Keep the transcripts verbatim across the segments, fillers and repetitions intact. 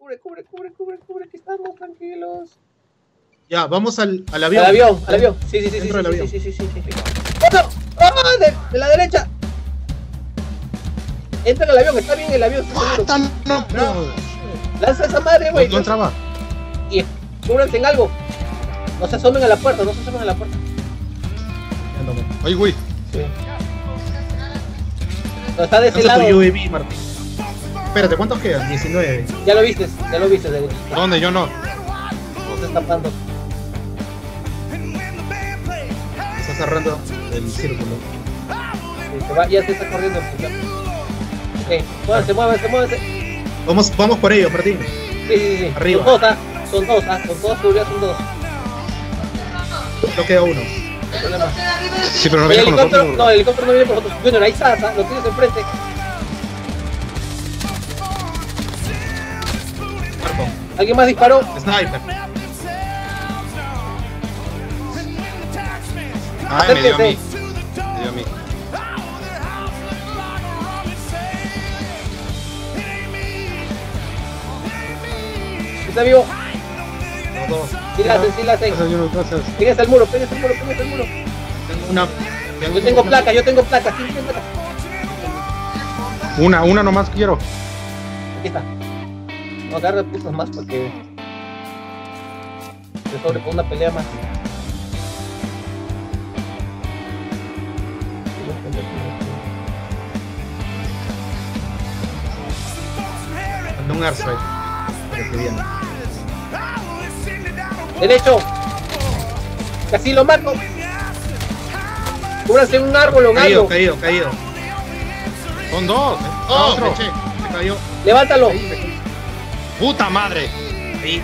cubre, cubre, cubre, cubre, cubre, aquí estamos, tranquilos. Ya, vamos al, al avión. Al avión, al avión. Sí, sí, sí, sí, Dentro del sí, avión. sí, sí, sí, sí, sí. ¡Oh, no! ¡Oh, de, de la derecha! Entra en el avión, está bien el avión. What? No, no. Lanza esa madre, güey. No, no entraba. Y cúbranse en algo. No se asomen a la puerta, no se asomen a la puerta. Ay, güey. Sí. No, está de ese Lanza lado. tu U A V, Martín. Espérate, ¿cuántos quedan? diecinueve. Ya lo viste, ya lo viste. De... ¿Dónde? Yo no. Se está escapando. Está cerrando el círculo. Sí, se va, ya se está corriendo. Ok, muévanse, muévanse, muévanse. Vamos, vamos por ellos, Martín. Sí, sí, sí. Arriba. Son dos, ¿ah? Son dos, ¿ah? Con toda seguridad son dos. No queda uno. No hay problema. Sí, pero no El viene con helicóptero, nosotros. no, el helicóptero no viene por nosotros. Junior, ahí está, ¿ah? Lo tienes enfrente. Marco. ¿Alguien más disparó? Sniper. Ay, me dio a mí. Me dio a mí. ¿Está vivo? Los dos. Sí la hacen, sí la hacen. Gracias, Junior, gracias. Pégase al muro, pégase al muro, pégase al muro. Tengo una. Yo tengo placa, yo tengo placa. ¿Quién tiene placa? Una, una nomás quiero. Aquí está. No agarra putos más porque se sobre con una pelea más. Mandé un airstrike. Pero que viene. Derecho. Casi lo mato. Cúbranse en un árbol o en Caído, algo. caído, caído. Son dos. Oh, Otro. me eché. Se cayó. Levántalo. Puta madre. Ahí.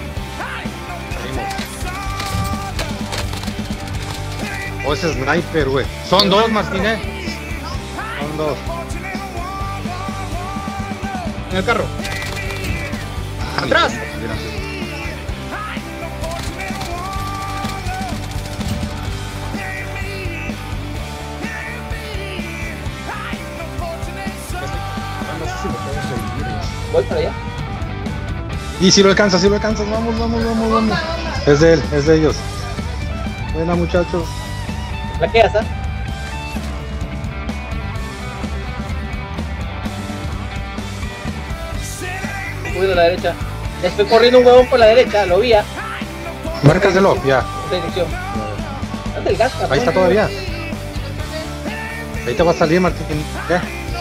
O ese sniper, güey. Son dos, Martínez. Son dos. En el carro. ¡Atrás! Voy para allá. Y si lo alcanzas, si lo alcanzas, vamos, vamos, vamos, vamos. Es de él, es de ellos. Buena, muchachos. ¿La quedas, ah? Voy a la derecha. Ya estoy corriendo un huevón por la derecha, lo vi, ah. Márcaselo, ya. Esta dirección. Date el gas, cabrón. Ahí está todavía. Ahí te va a salir, Martín. Ya.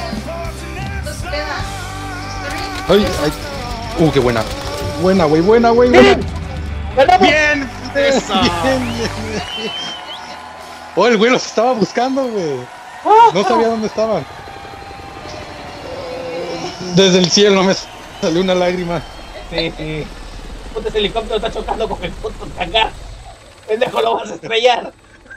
Ay, ay. Uh, qué buena. Buena, güey, buena, güey, buena. ¡Ganamos! ¡Bien! ¡Eso! Bien, bien, bien. Oh, el güey los estaba buscando, güey. No sabía dónde estaban. Desde el cielo me salió una lágrima. Sí, sí. Puta, ese helicóptero está chocando con el puto hangar. Pendejo, lo vas a estrellar.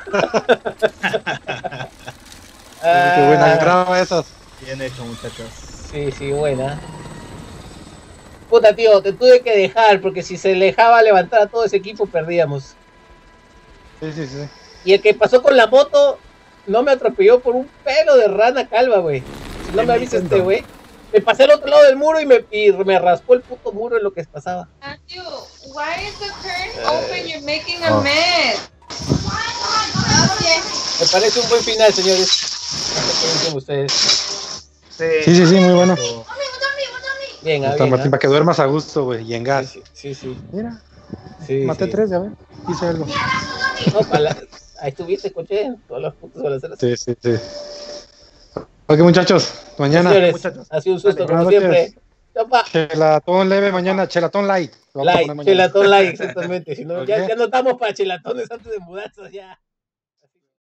Qué buena, graba esas. Bien hecho, muchachos. Sí, sí, buena. Puta, tío, te tuve que dejar porque si se dejaba levantar a todo ese equipo perdíamos. Sí, sí, sí. Y el que pasó con la moto no me atropelló por un pelo de rana calva, güey. Si no me avisa este güey. Me pasé al otro lado del muro y me, y me raspó el puto muro en lo que pasaba. Matthew, why is the curtain open? You're making a Oh. mess. Me parece un buen final, señores. No sé qué dicen ustedes. Sí, sí, sí, muy bueno. Bien, ah, Está, bien, Martín, ah. para que duermas a gusto, güey. Y en gas. Sí, sí, sí. Mira, Sí, maté sí. tres, ya ves. Hice algo. No, para la... Ahí estuviste, coche. Todos los putos balaceras. Sí, sí, sí. Ok, muchachos. Mañana. Señores, muchachos. ha sido un susto, Vale, como buenas siempre. noches. Chapa. Chelatón leve mañana. Chelatón light. Lo vamos a Like, poner mañana. chelatón like, exactamente. Si no, ya, Ok. ya no estamos para chelatones antes de mudarse ya.